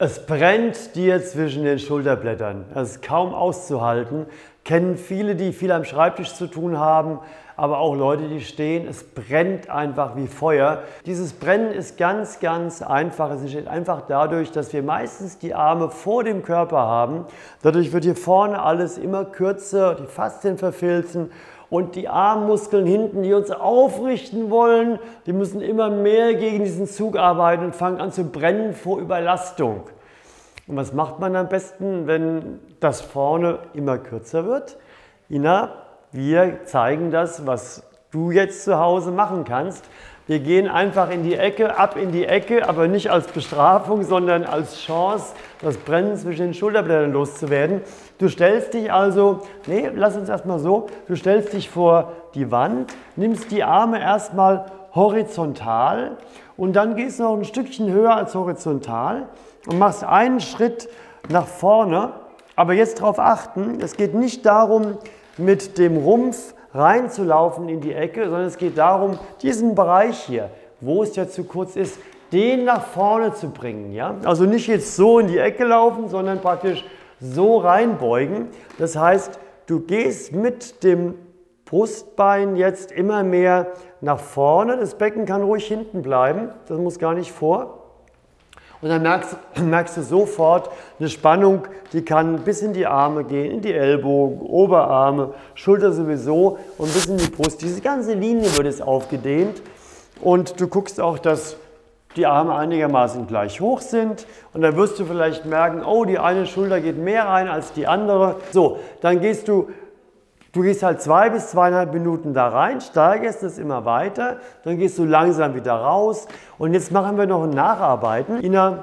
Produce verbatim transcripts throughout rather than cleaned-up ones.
Es brennt dir zwischen den Schulterblättern. Das ist kaum auszuhalten. Kennen viele, die viel am Schreibtisch zu tun haben, aber auch Leute, die stehen. Es brennt einfach wie Feuer. Dieses Brennen ist ganz, ganz einfach. Es entsteht einfach dadurch, dass wir meistens die Arme vor dem Körper haben. Dadurch wird hier vorne alles immer kürzer, die Faszien verfilzen. Und die Armmuskeln hinten, die uns aufrichten wollen, die müssen immer mehr gegen diesen Zug arbeiten und fangen an zu brennen vor Überlastung. Und was macht man am besten, wenn das vorne immer kürzer wird? Ina, wir zeigen das, was du jetzt zu Hause machen kannst. Wir gehen einfach in die Ecke, ab in die Ecke, aber nicht als Bestrafung, sondern als Chance, das Brennen zwischen den Schulterblättern loszuwerden. Du stellst dich also, nee, lass uns erstmal so, du stellst dich vor die Wand, nimmst die Arme erstmal horizontal und dann gehst du noch ein Stückchen höher als horizontal und machst einen Schritt nach vorne. Aber jetzt darauf achten, es geht nicht darum, mit dem Rumpf reinzulaufen in die Ecke, sondern es geht darum, diesen Bereich hier, wo es ja zu kurz ist, den nach vorne zu bringen. Ja? Also nicht jetzt so in die Ecke laufen, sondern praktisch so reinbeugen. Das heißt, du gehst mit dem Brustbein jetzt immer mehr nach vorne. Das Becken kann ruhig hinten bleiben, das muss gar nicht vor. Und dann merkst, merkst du sofort eine Spannung, die kann bis in die Arme gehen, in die Ellbogen, Oberarme, Schulter sowieso und bis in die Brust. Diese ganze Linie wird jetzt aufgedehnt und du guckst auch, dass die Arme einigermaßen gleich hoch sind und dann wirst du vielleicht merken, oh, die eine Schulter geht mehr rein als die andere. So, dann gehst du Du gehst halt zwei bis zweieinhalb Minuten da rein, steigerst es immer weiter, dann gehst du langsam wieder raus. Und jetzt machen wir noch ein Nacharbeiten. Ina,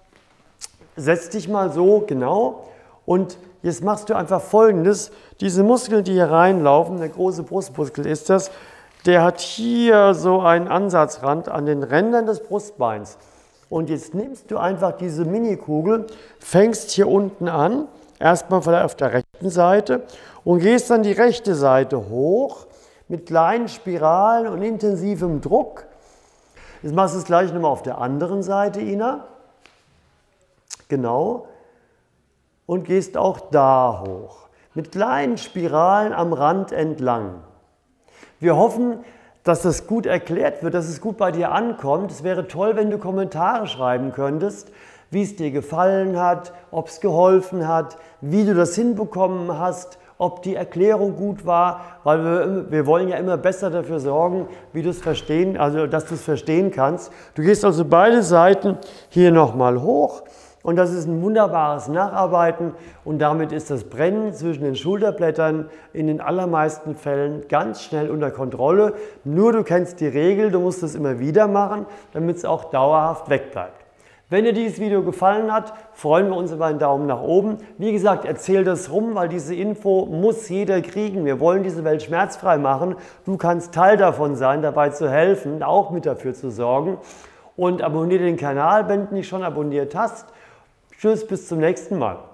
setz dich mal so, genau. Und jetzt machst du einfach Folgendes. Diese Muskeln, die hier reinlaufen, der große Brustmuskel ist das, der hat hier so einen Ansatzrand an den Rändern des Brustbeins. Und jetzt nimmst du einfach diese Minikugel, fängst hier unten an, erstmal vielleicht auf der rechten Seite und gehst dann die rechte Seite hoch mit kleinen Spiralen und intensivem Druck. Jetzt machst du es gleich nochmal auf der anderen Seite, Ina. Genau. Und gehst auch da hoch. Mit kleinen Spiralen am Rand entlang. Wir hoffen, dass das gut erklärt wird, dass es gut bei dir ankommt. Es wäre toll, wenn du Kommentare schreiben könntest, wie es dir gefallen hat, ob es geholfen hat, wie du das hinbekommen hast, ob die Erklärung gut war, weil wir, wir wollen ja immer besser dafür sorgen, wie du es verstehen, also dass du es verstehen kannst. Du gehst also beide Seiten hier nochmal hoch und das ist ein wunderbares Nacharbeiten und damit ist das Brennen zwischen den Schulterblättern in den allermeisten Fällen ganz schnell unter Kontrolle. Nur du kennst die Regel, du musst es immer wieder machen, damit es auch dauerhaft wegbleibt. Wenn dir dieses Video gefallen hat, freuen wir uns über einen Daumen nach oben. Wie gesagt, erzähl das rum, weil diese Info muss jeder kriegen. Wir wollen diese Welt schmerzfrei machen. Du kannst Teil davon sein, dabei zu helfen, auch mit dafür zu sorgen. Und abonniere den Kanal, wenn du nicht schon abonniert hast. Tschüss, bis zum nächsten Mal.